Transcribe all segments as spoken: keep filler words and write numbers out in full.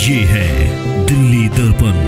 ये है दिल्ली दर्पण।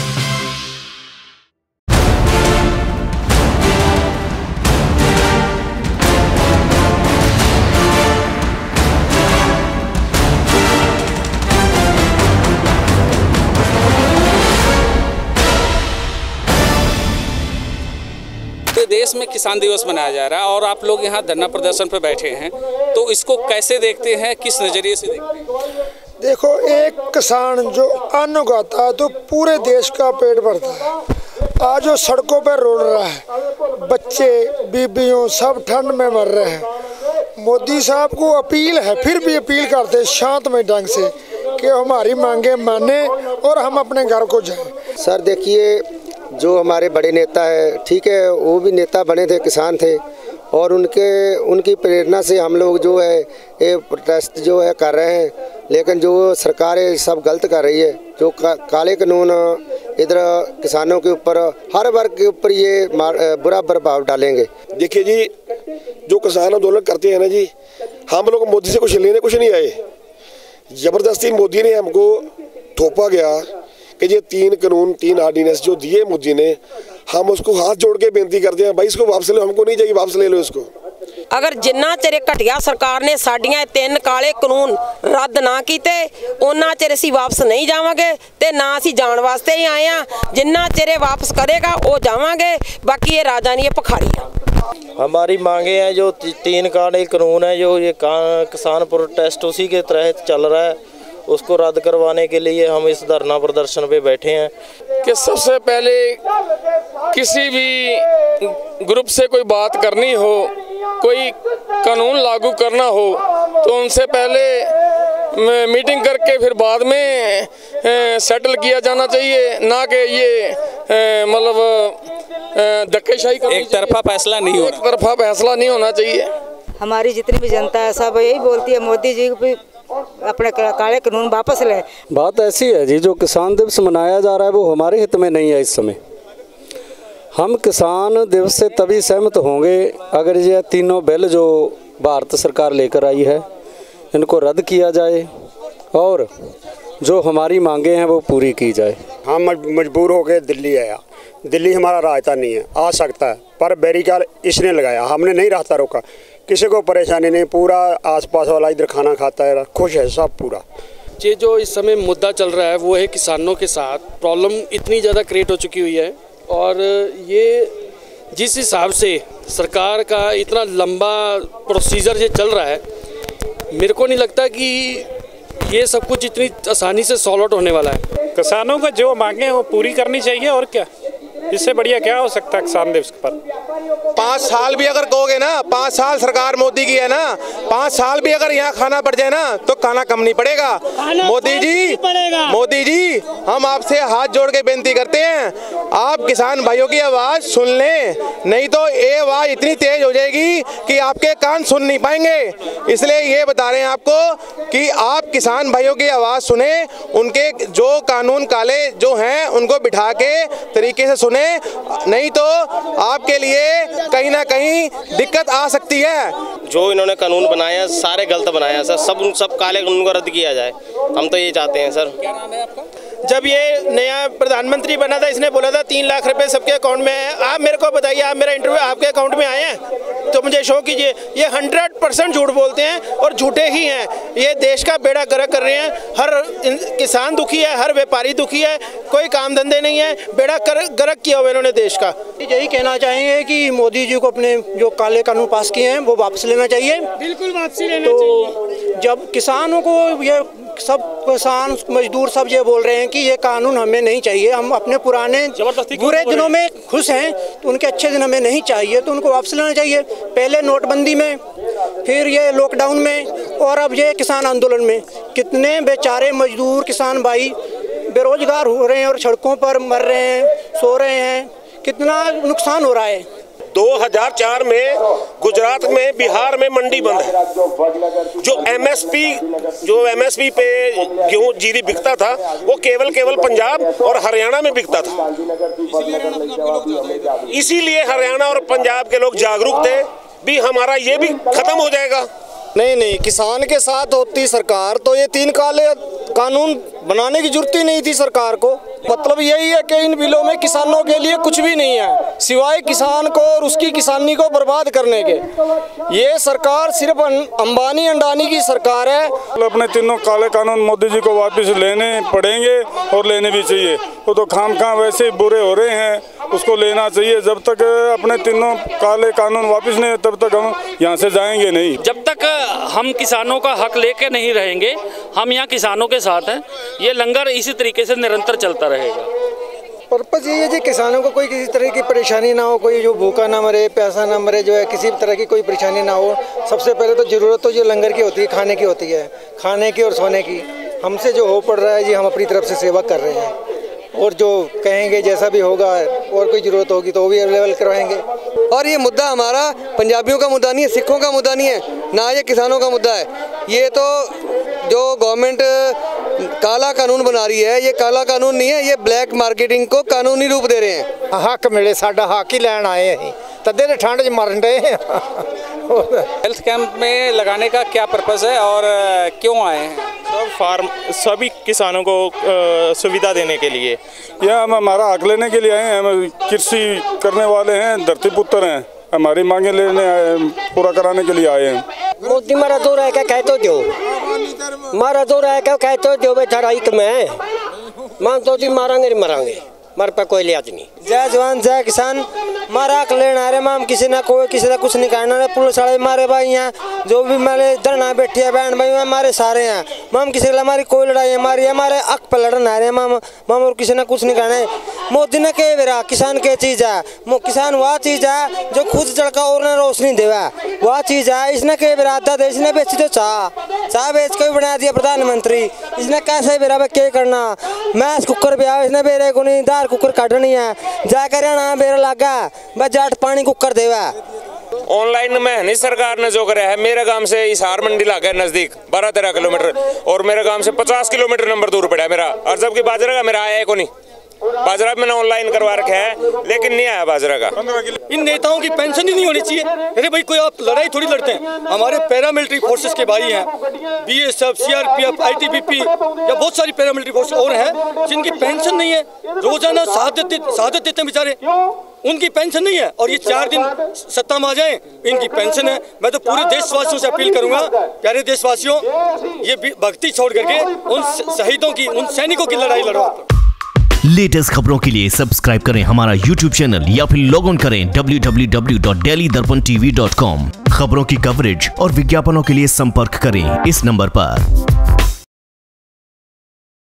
देश में किसान दिवस मनाया जा रहा है और आप लोग यहाँ धरना प्रदर्शन पर बैठे हैं, तो इसको कैसे देखते हैं, किस नज़रिए से देखते हैं? देखो, एक किसान जो अन्न उगाता है तो पूरे देश का पेट भरता है। आज जो सड़कों पर रोड रहा है, बच्चे बीबियों सब ठंड में मर रहे हैं। मोदी साहब को अपील है, फिर भी अपील करते हैं शांतमय ढंग से कि हमारी मांगे माने और हम अपने घर को जाएं। सर देखिए, जो हमारे बड़े नेता है, ठीक है, वो भी नेता बने थे, किसान थे, और उनके उनकी प्रेरणा से हम लोग जो है ये प्रोटेस्ट जो है कर रहे हैं। लेकिन जो सरकारें सब गलत कर रही है, जो का, काले कानून इधर किसानों के ऊपर, हर वर्ग के ऊपर ये बुरा प्रभाव डालेंगे। देखिए जी, जो किसान आंदोलन करते हैं ना जी, हम लोग मोदी से कुछ लेने कुछ नहीं आए। जबरदस्ती मोदी ने हमको थोपा गया कि ये तीन कानून, तीन ऑर्डिनेंस जो दिए मोदी ने, हम उसको हाथ जोड़ के बेनती करते हैं, भाई इसको वापस लो, हमको नहीं चाहिए, वापस ले लो इसको। अगर जिन्ना चिर घटिया सरकार ने साड़ियां तीन काले कानून रद्द ना कीते, उन्ना चिर असीं वापस नहीं जावांगे ते ना असीं जाण वास्ते ही आए हैं। जिन्ना चिर वापस करेगा वो जावांगे, बाकी ये राजा नहीं, ये भिखारी है। हमारी मांगे हैं जो तीन काले कानून है, जो ये किसान प्रोटेस्ट उसी के तहत चल रहा है, उसको रद्द करवाने के लिए हम इस धरना प्रदर्शन पे बैठे हैं। कि सबसे पहले किसी भी ग्रुप से कोई बात करनी हो, कोई कानून लागू करना हो, तो उनसे पहले मीटिंग करके फिर बाद में सेटल किया जाना चाहिए, ना कि ये मतलब धक्केशाही, एक तरफा फैसला नहीं हो एक तरफा फैसला नहीं होना चाहिए। हमारी जितनी भी जनता है सब यही बोलती है मोदी जी भी अपने काले कानून वापस ले। बात ऐसी है जी, जो किसान दिवस मनाया जा रहा है वो हमारे हित में नहीं है। इस समय हम किसान दिवस से तभी सहमत होंगे अगर ये तीनों बिल जो भारत सरकार लेकर आई है इनको रद्द किया जाए और जो हमारी मांगे हैं वो पूरी की जाए। हम मजबूर हो गए दिल्ली आया। दिल्ली हमारा राजधानी है, आ सकता है, पर बैरिकेड इसने लगाया, हमने नहीं रास्ता रोका। किसी को परेशानी नहीं, पूरा आसपास वाला इधर खाना खाता है, खुश है सब पूरा। ये जो इस समय मुद्दा चल रहा है वो है किसानों के साथ प्रॉब्लम इतनी ज़्यादा क्रिएट हो चुकी हुई है, और ये जिस हिसाब से सरकार का इतना लंबा प्रोसीजर ये चल रहा है, मेरे को नहीं लगता कि ये सब कुछ इतनी आसानी से सॉल्व आउट होने वाला है। किसानों को जो मांगे हैं वो पूरी करनी चाहिए, और क्या, इससे बढ़िया क्या हो सकता है किसान दिवस पर। पाँच साल भी अगर कहोगे ना, पाँच साल सरकार मोदी की है ना, पाँच साल भी अगर यहाँ खाना पड़ जाए ना तो खाना कम नहीं पड़ेगा। मोदी जी, मोदी जी, हम आपसे हाथ जोड़ के बेनती करते हैं, आप किसान भाइयों की आवाज़ सुन लें, नहीं तो ये आवाज़ इतनी तेज हो जाएगी कि आपके कान सुन नहीं पाएंगे। इसलिए ये बता रहे हैं आपको कि आप किसान भाइयों की आवाज़ सुने, उनके जो कानून काले जो हैं उनको बिठा के तरीके से सुने, नहीं तो आपके लिए कहीं ना कहीं दिक्कत आ सकती है। जो इन्होंने कानून बनाया सारे गलत बनाया सर, सब सब काले कानून को रद्द किया जाए, हम तो ये चाहते हैं सर। क्या नाम है आपका? जब ये नया प्रधानमंत्री बना था, इसने बोला था तीन लाख रुपए सबके अकाउंट में है। आप मेरे को बताइए, आप मेरा इंटरव्यू आपके अकाउंट में आए हैं तो मुझे शो कीजिए। ये हंड्रेड परसेंट झूठ बोलते हैं और झूठे ही हैं। ये देश का बेड़ा गर्क कर रहे हैं। हर किसान दुखी है, हर व्यापारी दुखी है, कोई काम धंधे नहीं है, बेड़ा गर्क किया हुआ इन्होंने देश का। यही कहना चाहेंगे कि मोदी जी को अपने जो काले कानून पास किए हैं वो वापस लेना चाहिए। बिल्कुल वापसी लेना तो चाहिए। जब किसानों को ये सब किसान मजदूर सब ये बोल रहे हैं कि ये कानून हमें नहीं चाहिए, हम अपने पुराने बुरे दिनों में खुश हैं, तो उनके अच्छे दिन हमें नहीं चाहिए, तो उनको वापस लेना चाहिए। पहले नोटबंदी में, फिर ये लॉकडाउन में, और अब ये किसान आंदोलन में कितने बेचारे मजदूर किसान भाई बेरोजगार हो रहे हैं और सड़कों पर मर रहे हैं, सो रहे हैं, कितना नुकसान हो रहा है। दो हज़ार चार में गुजरात में, बिहार में मंडी बंद है। जो एमएसपी जो एमएसपी पे गेहूं जीरी बिकता था वो केवल केवल पंजाब और हरियाणा में बिकता था। इसीलिए हरियाणा और पंजाब के लोग जागरूक थे भी हमारा ये भी खत्म हो जाएगा, नहीं नहीं, किसान के साथ होती सरकार तो ये तीन काले कानून बनाने की जरूरत ही नहीं थी सरकार को। मतलब यही है कि इन बिलों में किसानों के लिए कुछ भी नहीं है सिवाय किसान को और उसकी किसानी को बर्बाद करने के। ये सरकार सिर्फ अंबानी अंडानी की सरकार है। अपने तीनों काले कानून मोदी जी को वापस लेने पड़ेंगे और लेने भी चाहिए। वो तो खाम खाम वैसे ही बुरे हो रहे हैं, उसको लेना चाहिए। जब तक अपने तीनों काले कानून वापस नहीं तब तक हम यहाँ से जाएंगे नहीं। जब तक हम किसानों का हक लेके नहीं रहेंगे, हम यहाँ किसानों के साथ हैं। ये लंगर इसी तरीके से निरंतर चलता रहेगा। पर्पज़ ये है जी किसानों को कोई किसी तरह की परेशानी ना हो, कोई जो भूखा ना मरे, प्यासा ना मरे, जो है किसी तरह की कोई परेशानी ना हो। सबसे पहले तो ज़रूरत तो जो लंगर की होती है, खाने की होती है, खाने की और सोने की। हमसे जो हो पड़ रहा है जी, हम अपनी तरफ से सेवा कर रहे हैं और जो कहेंगे जैसा भी होगा और कोई ज़रूरत होगी तो वो भी अवेलेबल करवाएंगे। और ये मुद्दा हमारा पंजाबियों का मुद्दा नहीं है, सिखों का मुद्दा नहीं है, ना ये किसानों का मुद्दा है। ये तो जो गवर्नमेंट काला कानून बना रही है, ये काला कानून नहीं है, ये ब्लैक मार्केटिंग को कानूनी रूप दे रहे हैं। हक मिले, साडा हक ही लैन आए हैं, तदे तो ठंड च मरन डे हैं। हेल्थ कैंप में लगाने का क्या पर्पज़ है और क्यों आए हैं? सब फार्म सभी किसानों को सुविधा देने के लिए। यह हम हमारा हक लेने के लिए आए हैं। हम कृषि करने वाले हैं, धरती पुत्र हैं, हमारी मांगे लेने आए, पूरा कराने के लिए आए हैं। मोदी मारा दो रह के कह तो दो, मारा दो रह के कह तो दो बेचारा एक में मां तो दी मारांगे मरांगे, मार पे कोई लिहाज नहीं। जय जवान जय किसान, मारा हक लेना है माम, किसी ना कोई किसी का कुछ नहीं कहना। पुलिस वाले मारे भाई हैं, जो भी मारे धरना बैठे हैं बहन भाई हमारे सारे हैं माम, किसी के हमारी कोई लड़ाई हमारी हमारे हक पर लड़ना है माम माम, और किसी ने कुछ नहीं कहना है। मोदी ने कह बेरा किसान के चीज़ है, किसान वह चीज़ है जो खुद चढ़का और ने रोशनी देवा, वह चीज़ है। इसने कह बेरा आधा देश ने बेची तो चाह चाह बेच के बना दिया प्रधानमंत्री। इसने कैसे बेरा क्या करना, मैस कुकर भी आया इसने बेरे को नहीं, दार कुकर काटनी है जाकर ना बेरा लागा बस जाट पानी कुकर देवा। ऑनलाइन में नहीं सरकार ने जो करा है, मेरे गांव से हिसार मंडी लागा नजदीक बारह तेरह किलोमीटर और मेरे गांव से पचास किलोमीटर नंबर दूर पड़ा है मेरा। और जबकि बाजरा का मेरा आया है को नहीं, बाजरा मैंने ऑनलाइन करवा रखा है लेकिन नहीं आया बाजरा का। इन नेताओं की पेंशन ही नहीं होनी चाहिए। अरे भाई कोई आप लड़ाई थोड़ी लड़ते हैं, हमारे पैरामिलिट्री फोर्सेस के भाई हैं, बीएसएफ, सीआरपीएफ, आईटीबीपी या बहुत सारी पैरामिलिट्री फोर्स और हैं जिनकी पेंशन नहीं है, रोजाना शहादत शहादत देते हैं बेचारे, उनकी पेंशन नहीं है। और ये चार दिन सत्ता में आ जाए इनकी पेंशन है। मैं तो पूरे देशवासियों से अपील करूंगा, प्यारे देशवासियों, ये भक्ति छोड़ करके उन शहीदों की, उन सैनिकों की लड़ाई लड़ो। लेटेस्ट खबरों के लिए सब्सक्राइब करें हमारा यूट्यूब चैनल या फिर लॉग ऑन करें W W W dot daily Darpan TV dot com. खबरों की कवरेज और विज्ञापनों के लिए संपर्क करें इस नंबर पर।